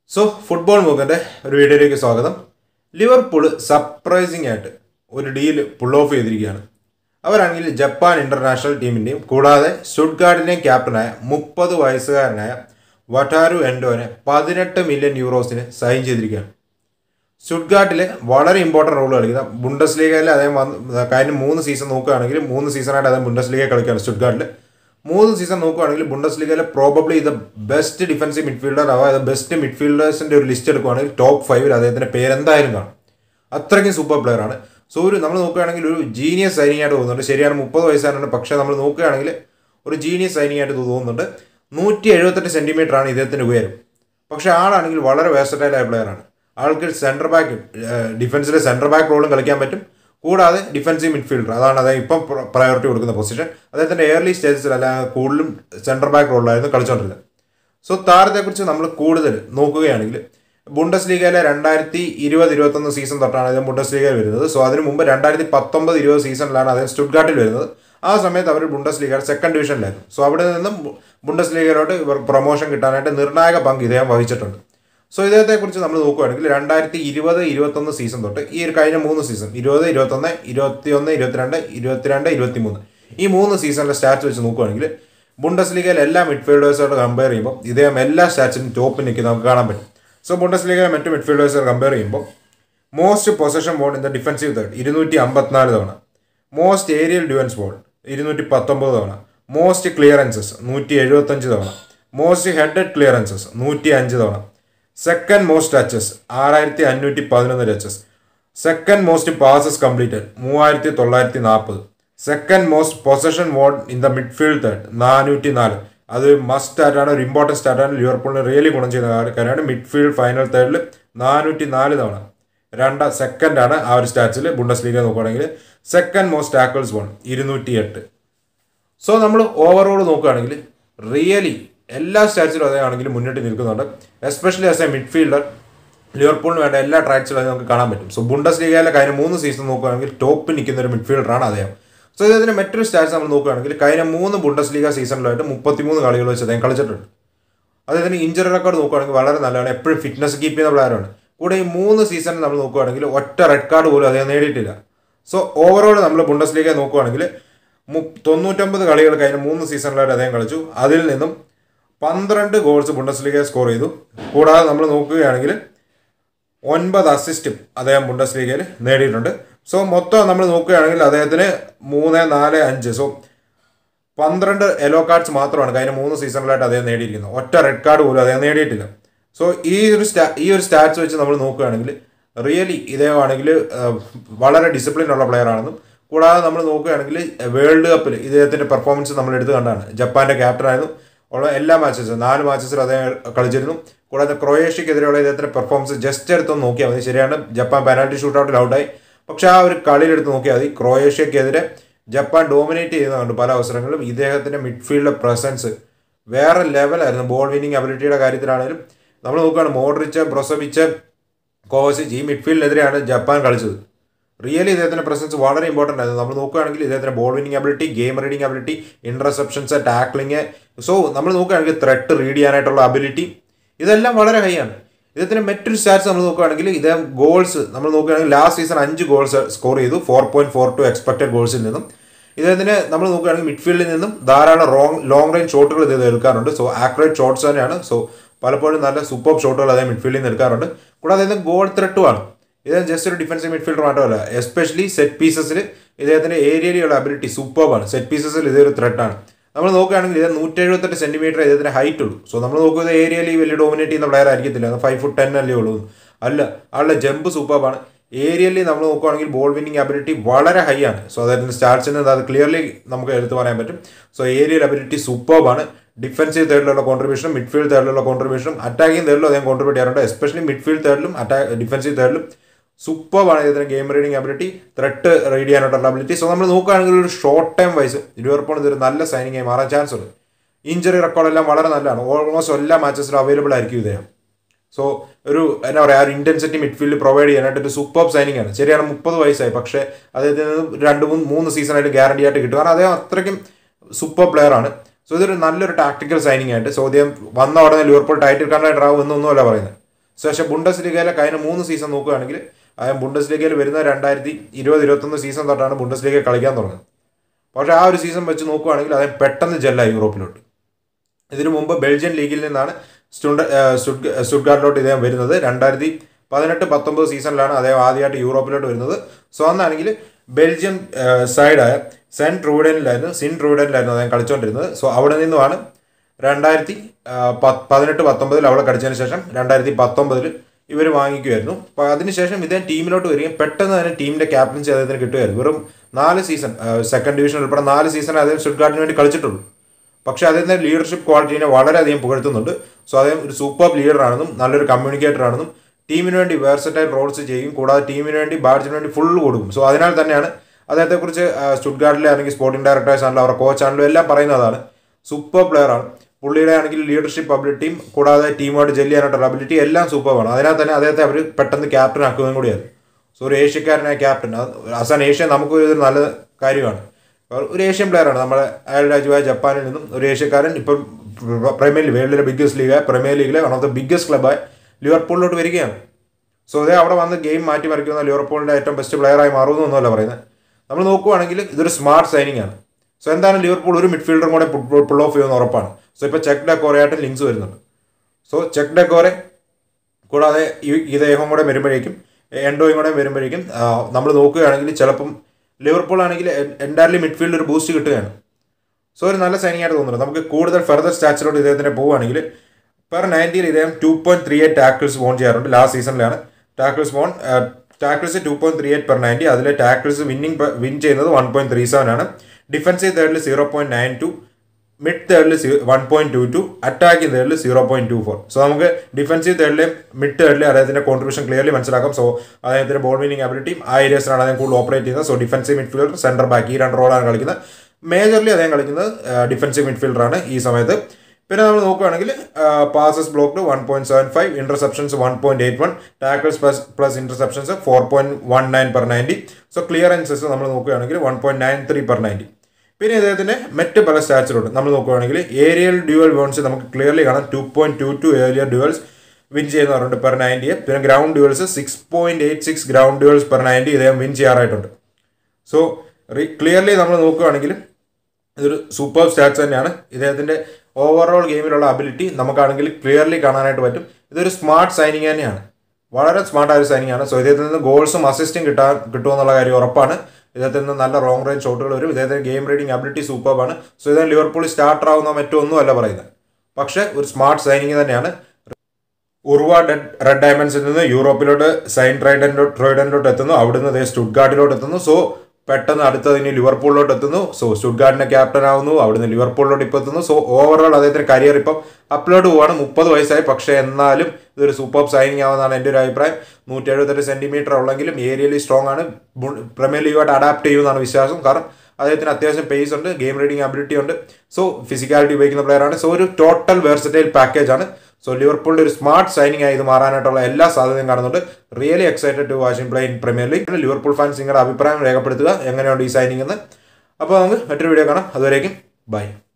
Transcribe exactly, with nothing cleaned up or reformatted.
So, football movement ഒരു വീഡിയോയിലേക്ക് സ്വാഗതം. ലിവർപൂൾ സർപ്രൈസിംഗ് ആയിട്ട് ഒരു ഡീൽ പുൾ ഓഫ് ചെയ്തിരിക്കുകയാണ്. അവരാണെങ്കിൽ ജപ്പാൻ ഇന്റർനാഷണൽ ടീമിന്റെയും കൂടാതെ സ്റ്റുട്ട്ഗാർട്ടിന്റെയും ക്യാപ്റ്റനായ മുപ്പത് വയസ്സുകാരനായ വട്ടാരു എൻഡോനെ പതിനെട്ട് മില്യൺ യൂറോസിന് സൈൻ ചെയ്തിരിക്കുകയാണ്. സ്റ്റുട്ട്ഗാർട്ടിലെ വളരെ ഇമ്പോർട്ടൻറ്റ് റോൾ കളിക്കുന്ന ബുണ്ടസ്ലീഗയിൽ അദ്ദേഹം വന്ന് കഴിഞ്ഞ മൂന്ന് സീസൺ നോക്കുകയാണെങ്കിൽ മൂന്ന് സീസണായിട്ട് അദ്ദേഹം ബുണ്ടസ്ലീഗ കളിക്കുകയാണ്. സ്റ്റുട്ട്ഗാർട്ടിൽ മൂന്ന് സീസൺ നോക്കുകയാണെങ്കിൽ ബുണ്ടസ്ലീഗയിലെ പ്രോബബ്ലി ഇത് ബെസ്റ്റ് ഡിഫൻസീവ് മിഡ്ഫീൽഡർ അതായത് ബെസ്റ്റ് മിഡ്ഫീൽഡേഴ്സിൻ്റെ ഒരു ലിസ്റ്റ് എടുക്കുകയാണെങ്കിൽ ടോപ്പ് ഫൈവിൽ അദ്ദേഹത്തിൻ്റെ പേരെന്തായാലും കാണും. അത്രയ്ക്കും സൂപ്പർ പ്ലെയർ ആണ്. സോ ഒരു നമ്മൾ നോക്കുകയാണെങ്കിൽ ഒരു ജീനിയസ് സൈനിങ് ആയിട്ട് തോന്നുന്നുണ്ട്. ശരിയാണ്, മുപ്പത് വയസ്സാണ്, പക്ഷേ നമ്മൾ നോക്കുകയാണെങ്കിൽ ഒരു ജീനിയസ് സൈനിങ് ആയിട്ട് തോന്നുന്നുണ്ട്. നൂറ്റി എഴുപത്തെട്ട് സെൻറ്റിമീറ്റർ ആണ് ഇദ്ദേഹത്തിൻ്റെ ഉയരം. പക്ഷേ ആളാണെങ്കിൽ വളരെ വേഴ്സറ്റൈലായ പ്ലെയറാണ്. ആൾക്ക് സെൻറ്റർ ബാക്ക് ഡിഫൻസിലെ സെൻറ്റർ ബാക്ക് റോളും കളിക്കാൻ പറ്റും. കൂടാതെ ഡിഫൻസീവ് മിഡ്ഫീൽഡർ അതാണ് അദ്ദേഹം ഇപ്പം പ്രയോറിറ്റി കൊടുക്കുന്ന പൊസിഷൻ. അദ്ദേഹത്തിൻ്റെ ഏർലി സ്റ്റേജസിൽ അല്ല കൂടുതലും സെൻറ്റർ ബാക്ക് റോളിലായിരുന്നു കളിച്ചുകൊണ്ടിരുന്നത്. സോ താരത്തെക്കുറിച്ച് നമ്മൾ കൂടുതൽ നോക്കുകയാണെങ്കിൽ ബുണ്ടസ്ലീഗയിലെ രണ്ടായിരത്തി ഇരുപത് ഇരുപത്തൊന്ന് സീസൺ തൊട്ടാണ് അദ്ദേഹം ബുണ്ടസ്ലീഗയിൽ വരുന്നത്. സോ അതിന് മുമ്പ് രണ്ടായിരത്തി പത്തൊമ്പത് ഇരുപത് സീസണിലാണ് അദ്ദേഹം സ്റ്റുട്ട്ഗാർട്ടിൽ വരുന്നത്. ആ സമയത്ത് അവർ ബുണ്ടസ്ലീഗയുടെ സെക്കൻഡ് ഡിവിഷനിലായിരുന്നു. സോ അവിടെ നിന്നും ബുണ്ടസ്ലീഗയിലോട്ട് ഇവർ പ്രൊമോഷൻ കിട്ടാനായിട്ട് നിർണായക പങ്ക് ഇദ്ദേഹം വഹിച്ചിട്ടുണ്ട്. സോ ഇദ്ദേഹത്തെക്കുറിച്ച് നമ്മൾ നോക്കുകയാണെങ്കിൽ രണ്ടായിരത്തി ഇരുപത് ഇരുപത്തൊന്ന് സീസൺ തൊട്ട് ഈ ഒരു കഴിഞ്ഞ മൂന്ന് സീസൺ ഇരുപത് ഇരുപത്തൊന്ന് ഇരുപത്തിയൊന്ന് ഇരുപത്തിരണ്ട് ഇരുപത്തിരണ്ട് ഇരുപത്തി മൂന്ന് ഈ മൂന്ന് സീസണിലെ സ്റ്റാറ്റ്സ് വെച്ച് നോക്കുകയാണെങ്കിൽ ബുണ്ടസ്ലീഗയിലെ എല്ലാ മിഡ്ഫീൽഡേഴ്സോട് കമ്പയർ ചെയ്യുമ്പോൾ ഇദ്ദേഹം എല്ലാ സ്റ്റാറ്റ്സിനും ടോപ്പിൽ നിൽക്കുന്നത് നമുക്ക് കാണാൻ പറ്റും. സോ ബുണ്ടസ്ലീഗയിലെ മറ്റു മിഡ്ഫീൽഡേഴ്സോട് കമ്പയർ ചെയ്യുമ്പോൾ most possession ball in the defensive third ഇരുന്നൂറ്റി അമ്പത്തിനാല് തവണ, മോസ്റ്റ് ഏരിയൽ ഡിഫൻസ് ബോൾ ഇരുന്നൂറ്റി പത്തൊമ്പത് തവണ, മോസ്റ്റ് ക്ലിയറൻസസ് നൂറ്റി എഴുപത്തഞ്ച് തവണ, മോസ്റ്റ് ഹെഡഡ് ക്ലിയറൻസസ് നൂറ്റി അഞ്ച് തവണ, സെക്കൻഡ് മോസ്റ്റ് ടച്ചസ് ആറായിരത്തി അഞ്ഞൂറ്റി പതിനൊന്ന് touches, second most passes completed മൂവായിരത്തി തൊള്ളായിരത്തി നാൽപ്പത്, second most possession won in the midfield third നാനൂറ്റി നാല്. അത് മസ്റ്റ് സ്റ്റാറ്റാണ്, ഒരു ഇമ്പോർട്ടൻറ്റ് സ്റ്റാറ്റാണ്. ലിവർപൂളിന് റിയലി ഗുണം ചെയ്യുന്ന കാര്യമാണ്. മിഡ്ഫീൽഡ് ഫൈനൽ തേർഡിൽ നാനൂറ്റി നാല് തവണ രണ്ടാം സെക്കൻഡാണ് ആ ഒരു സ്റ്റാറ്റ്സിൽ ബുണ്ടസ്ലീഗ നോക്കുകയാണെങ്കിൽ. സെക്കൻഡ് മോസ്റ്റ് ടാക്കിൾസ് വോൺ ഇരുന്നൂറ്റി എട്ട്. സോ നമ്മൾ ഓവറോൾ നോക്കുകയാണെങ്കിൽ റിയലി എല്ലാ സ്റ്റാറ്റ്സിലും അദ്ദേഹമാണെങ്കിലും മുന്നിട്ട് നിൽക്കുന്നുണ്ട്. എസ്പെഷ്യലി ആസ് എ മിഡ്ഫീൽഡർ ലിവർപൂളിന് വേണ്ട എല്ലാ ട്രാക്സിലും അത് നമുക്ക് കാണാൻ പറ്റും. സോ ബുണ്ടസ്ലീഗയിലെ കഴിഞ്ഞ മൂന്ന് സീസൺ നോക്കുകയാണെങ്കിൽ ടോപ്പിൽ നിൽക്കുന്ന ഒരു മിഡ്ഫീൽഡറാണ് അദ്ദേഹം. സോ ഇദ്ദേഹത്തിൻ്റെ മറ്റൊരു സ്റ്റാറ്റ്സ് നമ്മൾ നോക്കുകയാണെങ്കിൽ കഴിഞ്ഞ മൂന്ന് ബുണ്ടസ്ലീഗ സീസണിലായിട്ട് മുപ്പത്തിമൂന്ന് കളികൾ വെച്ച് അദ്ദേഹം കളിച്ചിട്ടുണ്ട്. അദ്ദേഹത്തിന് ഇഞ്ചറി റെക്കോർഡ് നോക്കുകയാണെങ്കിൽ വളരെ നല്ലതാണ്. എപ്പോഴും ഫിറ്റ്നസ് കീപ്പ് ചെയ്യുന്ന പ്ലെയറാണ്. കൂടെ ഈ മൂന്ന് സീസണിൽ നമ്മൾ നോക്കുകയാണെങ്കിൽ ഒറ്റ റെഡ് കാർഡ് പോലും അദ്ദേഹം നേടിയിട്ടില്ല. സോ ഓവറോൾ നമ്മൾ ബുണ്ടസ്ലീഗ നോക്കുകയാണെങ്കിൽ മു തൊണ്ണൂറ്റൊമ്പത് കളികൾ കഴിഞ്ഞ മൂന്ന് സീസണിലായിട്ട് അദ്ദേഹം കളിച്ചു. അതിൽ നിന്നും പന്ത്രണ്ട് ഗോൾസ് ബുണ്ടസ്ലീഗ സ്കോർ ചെയ്തു. കൂടാതെ നമ്മൾ നോക്കുകയാണെങ്കിൽ ഒൻപത് അസിസ്റ്റും അദ്ദേഹം ബുണ്ടസ്ലീഗയിൽ നേടിയിട്ടുണ്ട്. സോ മൊത്തം നമ്മൾ നോക്കുകയാണെങ്കിൽ അദ്ദേഹത്തിന് മൂന്ന് നാല് അഞ്ച് സോ പന്ത്രണ്ട് യെല്ലോ കാർഡ്സ് മാത്രമാണ് കഴിഞ്ഞ മൂന്ന് സീസണിലായിട്ട് അദ്ദേഹം നേടിയിരിക്കുന്നത്. ഒറ്റ റെഡ് കാർഡ് പോലും അദ്ദേഹം നേടിയിട്ടില്ല. സോ ഈ ഒരു സ്റ്റാ ഈ ഒരു സ്റ്റാറ്റ്സ് വെച്ച് നമ്മൾ നോക്കുകയാണെങ്കിൽ റിയലി ഇദ്ദേഹമാണെങ്കിൽ വളരെ ഡിസിപ്ലിൻ ഉള്ള പ്ലെയർ ആണെന്നും കൂടാതെ നമ്മൾ നോക്കുകയാണെങ്കിൽ വേൾഡ് കപ്പിൽ ഇദ്ദേഹത്തിൻ്റെ പെർഫോമൻസ് നമ്മൾ എടുത്തു കണ്ടാണ്. ജപ്പാൻ്റെ ക്യാപ്റ്റനായിരുന്നു. ഉള്ള എല്ലാ മാച്ചസും നാല് മാച്ചസിലും അദ്ദേഹം കളിച്ചിരുന്നു. കൂടാതെ ക്രൊയേഷ്യക്കെതിരെയുള്ള ഇദ്ദേഹത്തിൻ്റെ പെർഫോമൻസ് ജസ്റ്റ് എടുത്തൊന്ന് നോക്കിയാൽ മതി. ശരിയാണ്, ജപ്പാൻ പെനാൽറ്റി ഷൂട്ടൗട്ടിൽ ഔട്ടായി. പക്ഷേ ആ ഒരു കളിയിലെടുത്ത് നോക്കിയാൽ മതി, ക്രൊയേഷ്യക്കെതിരെ ജപ്പാൻ ഡോമിനേറ്റ് ചെയ്യുന്നതുകൊണ്ട് പല അവസരങ്ങളിലും ഇദ്ദേഹത്തിൻ്റെ മിഡ്ഫീൽഡ് പ്രസൻസ് വേറെ ലെവലായിരുന്നു. ബോൾ വിന്നിങ് അബിലിറ്റിയുടെ കാര്യത്തിലാണെങ്കിലും നമ്മൾ നോക്കുകയാണ് മോഡ്രിച്ച്, ബ്രോസോവിച്ച്, കോവസിച്ച് ഈ മിഡ്ഫീൽഡിനെതിരെയാണ് ജപ്പാൻ കളിച്ചത്. റിയലി ഇദ്ദേഹത്തിൻ്റെ പ്രസൻസ് വളരെ ഇമ്പോർട്ടൻ്റ് ആയിരുന്നു. നമ്മൾ നോക്കുകയാണെങ്കിൽ ഇദ്ദേഹത്തിൻ്റെ ball winning ability, game reading ability, interceptions, tackling, so നമ്മൾ നോക്കുകയാണെങ്കിൽ ത്രെട്ട് റീഡ് ചെയ്യാനായിട്ടുള്ള അബിലിറ്റി ഇതെല്ലാം വളരെ ഹൈ ആണ്. ഇദ്ദേഹത്തിൻ്റെ മറ്റൊരു സ്റ്റാറ്റ്സ് നമ്മൾ നോക്കുകയാണെങ്കിൽ ഇദ്ദേഹം ഗോൾസ് നമ്മൾ നോക്കുകയാണെങ്കിൽ ലാസ്റ്റ് സീസൺ അഞ്ച് ഗോൾസ് സ്കോർ ചെയ്തു. Four point four two expected ഗോൾസിൽ നിന്നും ഇദ്ദേഹത്തിന് നമ്മൾ നോക്കുകയാണെങ്കിൽ മിഡ്ഫീൽഡിൽ നിന്നും ധാരാളം റോങ് ലോങ് റേഞ്ച് ഷോട്ടുകൾ ഇദ്ദേഹം എടുക്കാറുണ്ട്. സോ ആക്യുറേറ്റ് ഷോട്ട്സ് തന്നെയാണ്. സോ പലപ്പോഴും നല്ല സൂപ്പർ ഷോട്ടുകൾ അദ്ദേഹം മിഡ്ഫീൽഡിൽ നിന്ന് എടുക്കാറുണ്ട്. കൂടാതെ അദ്ദേഹം ഗോൾ ത്രെട്ടുമാണ്. ഇദ്ദേഹം ജസ്റ്റ് ഒരു ഡിഫൻസീവ് മിഡ്ഫീൽഡർ മാത്രമല്ല, എസ്പെഷ്യലി സെറ്റ് പീസസിൽ ഇദ്ദേഹത്തിൻ്റെ ഏരിയയിലുള്ള അബിലിറ്റി സൂപ്പർബാണ്. സെറ്റ് പീസസിൽ ഇതൊരു ത്രെട്ടാണ്. നമ്മൾ നോക്കുകയാണെങ്കിൽ ഇത് നൂറ്റി എഴുപത്തെട്ട് സെൻറ്റിമീറ്റർ ഇദ്ദേഹത്തിന് ഹൈറ്റ് ഉള്ളൂ. സോ നമ്മൾ നോക്കുന്നത് ഏരിയയിൽ വലിയ ഡോമിനേറ്റ് ചെയ്യുന്ന പ്ലെയർ ആയിരിക്കത്തില്ല. ഫൈവ് ഫുട്ട് ടെൻ അല്ലേ ഉള്ളൂ. അല്ല, ആളുടെ ജമ്പ് സൂപ്പർബാണ്. ഏരിയയിൽ നമ്മൾ നോക്കുകയാണെങ്കിൽ ബോൾ വിന്നിങ് അബിലിറ്റി വളരെ ഹൈ ആണ്. സോ അദ്ദേഹത്തിൻ്റെ സ്റ്റാറ്റ്സിന് അത് ക്ലിയർലി നമുക്ക് എടുത്ത് പറയാൻ പറ്റും. സോ ഏരിയൽ അബിലിറ്റി സൂപ്പർബാണ്. ഡിഫൻസീവ് തേർഡിലുള്ള കോൺട്രിബ്യൂഷനും മിഡ്ഫീൽഡ് തേർഡിലുള്ള കോൺട്രിബ്യൂഷനും അറ്റാക്കിംഗ് തേർഡിലും അദ്ദേഹം കോൺട്രിബ്യൂട്ട് ചെയ്യാറുണ്ട്. എസ്പെഷ്യലി മിഡ്ഫീൽഡ് തേർഡിലും അറ്റാ ഡിഫൻസീവ് തേർഡിലും സൂപ്പർബാണ് ഇതിന് game reading ability, threat read ചെയ്യാനായിട്ടുള്ള അബിലിറ്റി. സോ നമ്മൾ നോക്കുകയാണെങ്കിൽ ഒരു ഷോർട്ട് ടൈം വൈസ് ലിവർപൂൾ ഇതൊരു നല്ല സൈനിങ് ആയി മാറാൻ ചാൻസ് ഉണ്ട്. ഇഞ്ചറി റെക്കോർഡെല്ലാം വളരെ നല്ലതാണ്. ഓൾമോസ്റ്റ് എല്ലാ മാച്ചസിലും അവൈലബിൾ ആയിരിക്കും ഇദ്ദേഹം. സോ ഒരു എന്താ പറയുക, ഒരു ഇൻറ്റൻസിറ്റി മിഡ്ഫീൽഡ് പ്രൊവൈഡ് ചെയ്യാനായിട്ട് ഒരു സൂപ്പർ സൈനിങ് ആണ്. ശരിയാണ്, മുപ്പത് വയസ്സായി, പക്ഷേ അദ്ദേഹത്തിന് രണ്ട് മൂന്ന് മൂന്ന് സീസണായിട്ട് ഗ്യാരണ്ടി ആയിട്ട് കിട്ടും. കാരണം അദ്ദേഹം അത്രയ്ക്കും സൂപ്പർ പ്ലെയർ ആണ്. സോ ഇതൊരു നല്ലൊരു ടാക്ടിക്കൽ സൈനിങ് ആയിട്ട്. സോ അദ്ദേഹം വന്ന ഉടനെ ലിവർപൂൾ ടൈറ്റിൽ കണ്ടക്ടർ ആവും എന്നൊന്നുമല്ല പറയുന്നത്. പക്ഷേ ബുണ്ടസ് ലീഗയിലെ കഴിഞ്ഞ മൂന്ന് സീസൺ നോക്കുകയാണെങ്കിൽ അദ്ദേഹം ബുണ്ടസ് ലീഗയിൽ വരുന്ന രണ്ടായിരത്തി ഇരുപത് ഇരുപത്തൊന്ന് സീസൺ തൊട്ടാണ് ബുണ്ടസ് ലീഗയിൽ കളിക്കാൻ തുടങ്ങുന്നത്. പക്ഷേ ആ ഒരു സീസൺ വെച്ച് നോക്കുകയാണെങ്കിൽ അദ്ദേഹം പെട്ടെന്ന് ജെല്ലായി യൂറോപ്പിലോട്ട്. ഇതിനു മുമ്പ് ബെൽജിയൻ ലീഗിൽ നിന്നാണ് സ്റ്റുണ്ട സ്റ്റുട്ട്ഗാർട്ടിലോട്ട് ഇദ്ദേഹം വരുന്നത്. രണ്ടായിരത്തി പതിനെട്ട് പത്തൊമ്പത് സീസണിലാണ് അദ്ദേഹം ആദ്യമായിട്ട് യൂറോപ്പിലോട്ട് വരുന്നത്. സോ അന്നാണെങ്കിൽ ബെൽജിയം സൈഡായ സെൻ ട്രൂഡനിലായിരുന്നു സിൻ ട്രൂഡനിലായിരുന്നു അദ്ദേഹം കളിച്ചുകൊണ്ടിരുന്നത്. സോ അവിടെ നിന്നുമാണ് രണ്ടായിരത്തി പതിനെട്ട് പത്തൊമ്പതിൽ അവിടെ കളിച്ചതിന് ശേഷം രണ്ടായിരത്തി പത്തൊമ്പതിൽ ഇവർ വാങ്ങിക്കുമായിരുന്നു. അപ്പോൾ അതിനുശേഷം ഇദ്ദേഹം ടീമിലോട്ട് വരികയും പെട്ടെന്ന് തന്നെ ടീമിൻ്റെ ക്യാപ്റ്റൻസി അദ്ദേഹത്തിന് കിട്ടുമായിരുന്നു. വെറും നാല് സീസൺ സെക്കൻഡ് ഡിവിഷൻ ഉൾപ്പെടെ നാല് സീസൺ അദ്ദേഹം സ്റ്റുട്ട്ഗാർട്ടിന് വേണ്ടി കളിച്ചിട്ടുള്ളൂ. പക്ഷേ അദ്ദേഹത്തിൻ്റെ ലീഡർഷിപ്പ് ക്വാളിറ്റീനെ വളരെയധികം പുകഴ്ത്തുന്നുണ്ട്. സോ അദ്ദേഹം ഒരു സൂപ്പർ ലീഡറാണെന്നും നല്ലൊരു കമ്മ്യൂണിക്കേറ്റർ ആണെന്നും ടീമിന് വേണ്ടി വേഴ്സറ്റൈൽ റോൾസ് ചെയ്യും, കൂടാതെ ടീമിന് വേണ്ടി ബാഡ്ജിന് വേണ്ടി ഫുള്ള് കൊടുക്കും. സോ അതിനാൽ തന്നെയാണ് അദ്ദേഹത്തെക്കുറിച്ച് സ്റ്റുട്ട്ഗാർട്ടിലെ അല്ലെങ്കിൽ സ്പോർട്ടിംഗ് ഡയറക്ടേഴ്സ് ആണെങ്കിലും അവരുടെ കോച്ചാണെങ്കിലും എല്ലാം പറയുന്നതാണ്. സൂപ്പർ പ്ലെയറാണ് പുള്ളിയുടെ ആണെങ്കിൽ ലീഡർഷിപ്പ് അബിലിറ്റിയും കൂടാതെ ടീമായിട്ട് ജെല്ല് ചെയ്യാനായിട്ടുള്ള അബിലിറ്റി എല്ലാം സൂപ്പറാണ്. അതിനാൽ തന്നെ അദ്ദേഹത്തെ അവർ പെട്ടെന്ന് ക്യാപ്റ്റൻ ആക്കുകയും കൂടിയാണ്. സോ ഒരു ഏഷ്യക്കാരനായ ക്യാപ്റ്റൻ അവസാനം ഏഷ്യ നമുക്ക് ഒരു നല്ല കാര്യമാണ്. ഒരു ഏഷ്യൻ പ്ലെയറാണ്. നമ്മുടെ അയൽ രാജ്യമായ ജപ്പാനിൽ നിന്നും ഒരു ഏഷ്യക്കാരൻ ഇപ്പം പ്രീമിയർ ലീഗ് വേൾഡിലെ ബിഗ്ഗസ്റ്റ് ലീഗായ പ്രീമിയർ ലീഗിലെ വൺ ഓഫ് ദ ബിഗ്ഗസ്റ്റ് ക്ലബായ ലിവർപൂളിലോട്ട് വരികയാണ്. സോ അതേ അവിടെ വന്ന് ഗെയിം മാറ്റിമറിക്കുന്ന ലിവർപൂളിൻ്റെ ഏറ്റവും ബെസ്റ്റ് പ്ലെയറായി മാറുമെന്നൊന്നുമല്ല പറയുന്നത്. നമ്മൾ നോക്കുകയാണെങ്കിൽ ഇതൊരു സ്മാർട്ട് സൈനിങ് ആണ്. സോ എന്തായാലും ലിവർപൂൾ ഒരു മിഡ്ഫീൽഡറും കൂടെ പുൾ ഓഫ് ചെയ്യുമെന്ന് ഉറപ്പാണ്. സോ ഇപ്പോൾ ചെക്ക് ഡെക്കോറയായിട്ടും ലിങ്ക്സ് വരുന്നുണ്ട്. സോ ചെക്ക് ഡെക്കോറെ കൂടാതെ ഈ ഇദ്ദേഹം കൂടെ വരുമ്പോഴേക്കും എൻഡോയും കൂടെ വരുമ്പോഴേക്കും നമ്മൾ നോക്കുകയാണെങ്കിൽ ചിലപ്പം ലിവർപൂൾ ആണെങ്കിൽ എൻറ്റയർലി മിഡ്ഫീൽഡ് ഒരു ബൂസ്റ്റ് കിട്ടുകയാണ്. സോ ഒരു നല്ല സൈനിങ് ആയിട്ട് തോന്നുന്നുണ്ട്. നമുക്ക് കൂടുതൽ ഫെർദർ സ്റ്റാറ്റ്സിലോട്ട് ഇദ്ദേഹത്തിന് പോവുകയാണെങ്കിൽ പെർ നയൻറ്റിയിൽ ഇദ്ദേഹം two point three eight tackles won ചെയ്യാറുണ്ട്. ലാസ്റ്റ് സീസണിലാണ് tackles won tackles two point three eight per ninety. അതിലെ ടാക്കിൾസ് വിന്നിംഗ് വിൻ ചെയ്യുന്നത് വൺ പോയിന്റ് ത്രീ സെവൻ ആണ്. ഡിഫൻസീവ് തേർഡിൽ zero point nine two, mid തേർഡിൽ one point two two, attacking തേർഡിൽ zero point two four. So നമുക്ക് defensive തേർഡിലെയും mid തേർഡിലെ അദ്ദേഹത്തിൻ്റെ കോൺട്രിബ്യൂഷൻ ക്ലിയർലി മനസ്സിലാക്കാം. സോ അദ്ദേഹത്തിൻ്റെ ബോൾ വിന്നിംഗ് അബിലിറ്റിയും ആ ഏരിയസിലാണ് അദ്ദേഹം കൂടുതൽ ഓപ്പറേറ്റ് ചെയ്യുന്നത്. So defensive midfielder, centre back, ഈ രണ്ട് റോളാണ് കളിക്കുന്നത്. മേജർലി അദ്ദേഹം കളിക്കുന്നത് ഡിഫൻസീവ് മിഡ്ഫീൽഡറാണ് ഈ സമയത്ത്. പിന്നെ നമ്മൾ നോക്കുകയാണെങ്കിൽ passes blocked one point seven five, interceptions one point eight one, tackles plus plus interceptions four point one nine per ninety. So clearances നമ്മൾ നോക്കുകയാണെങ്കിൽ one point nine three per ninety. പിന്നെ ഇദ്ദേഹത്തിൻ്റെ മറ്റ് പല സ്റ്റാറ്റ്സിലുണ്ട്. നമ്മൾ നോക്കുകയാണെങ്കിൽ ഏരിയൽ ഡ്യുവൽ വോൺസ് നമുക്ക് clearly കാണാം. Two point two two aerial duels win ചെയ്യുന്നവരുണ്ട് പെർ നയൻറ്റി. പിന്നെ ground duels six point eight six ground duels per ninety ഇദ്ദേഹം വിൻ ചെയ്യാറായിട്ടുണ്ട്. സോ ക്ലിയർലി നമ്മൾ നോക്കുകയാണെങ്കിൽ ഇതൊരു സൂപ്പർ സ്റ്റാറ്റ്സ് തന്നെയാണ്. ഇദ്ദേഹത്തിൻ്റെ ഓവറോൾ ഗെയിമിലുള്ള അബിലിറ്റി നമുക്കാണെങ്കിൽ ക്ലിയർലി കാണാനായിട്ട് പറ്റും. ഇതൊരു സ്മാർട്ട് സൈനിങ് തന്നെയാണ്, വളരെ സ്മാർട്ടായ ഒരു സൈനിങ് ആണ്. സോ ഇദ്ദേഹത്തിൽ നിന്ന് ഗോൾസും അസിസ്റ്റും കിട്ടാൻ കിട്ടുമെന്നുള്ള കാര്യം ഉറപ്പാണ്. ഇദ്ദേഹത്തിൽ നിന്ന് നല്ല ലോങ് റേഞ്ച് ഷോട്ടുകൾ വരും. ഇദ്ദേഹത്തിന് ഗെയിം റീഡിങ് അബിലിറ്റി സൂപ്പറാണ്. സോ ഇദ്ദേഹം ലിവർപൂളിൽ സ്റ്റാർട്ടർ ആവുന്ന മറ്റൊന്നും അല്ല പറയുന്നത്. പക്ഷേ ഒരു സ്മാർട്ട് സൈനിങ് തന്നെയാണ്. ഉർവ റെഡ് ഡയമണ്ട്സിൽ നിന്ന് യൂറോപ്പിലോട്ട് സൈൻ ട്രൈഡൻലോട്ട് ട്രോയിഡനിലോട്ട് എത്തുന്നു. അവിടുന്ന് ഇദ്ദേഹം സ്റ്റുട്ട്ഗാർട്ടിലോട്ട് എത്തുന്നു. സോ പെട്ടെന്ന് അടുത്തത് ഇനി ലിവർപൂളിലോട്ട് എത്തുന്നു. സോ സ്റ്റുട്ട്ഗാർട്ടിന്റെ ക്യാപ്റ്റൻ ആവുന്നു. അവിടുന്ന് ലിവർപൂളിലോട്ട് ഇപ്പോൾ എത്തുന്നു. സോ ഓവറോൾ അദ്ദേഹത്തിന്റെ കരിയർ ഇപ്പം അപ്ലോഡ് പോവാണ്. മുപ്പത് വയസ്സായി. പക്ഷേ എന്നാലും ഇതൊരു സൂപ്പർ സൈനിങ് ആവുന്നതാണ് എൻ്റെ ഒരു അഭിപ്രായം. നൂറ്റി എഴുപത്തെട്ട് സെന്റിമീറ്റർ ഉള്ളെങ്കിലും ഏരിയലി സ്ട്രോങ് ആണ്. പ്രീമിയർ ലീഗുമായിട്ട് അഡാപ്റ്റ് ചെയ്യുമെന്നാണ് വിശ്വാസം. കാരണം അദ്ദേഹത്തിന് അത്യാവശ്യം പേസ് ഉണ്ട്, ഗെയിം റീഡിങ് അബിലിറ്റി ഉണ്ട്. സോ ഫിസിക്കാലിറ്റി ഉപയോഗിക്കുന്ന പ്ലെയറാണ്. സോ ഒരു ടോട്ടൽ വേഴ്സറ്റൈൽ പാക്കേജ് ആണ്. സോ ലിവർപൂളിന്റെ ഒരു സ്മാർട്ട് സൈനിങ് ആയി ഇത് മാറാനായിട്ടുള്ള എല്ലാ സാധ്യതയും കാണുന്നുണ്ട്. Really excited to watching play in Premier League. Liverpool fans നിങ്ങളുടെ അഭിപ്രായം രേഖപ്പെടുത്തുക, എങ്ങനെയുണ്ട് ഈ സൈനിങ് എന്ന്. അപ്പോൾ നമുക്ക് മറ്റൊരു വീഡിയോ കാണാം. അതുവരേക്കും ബൈ.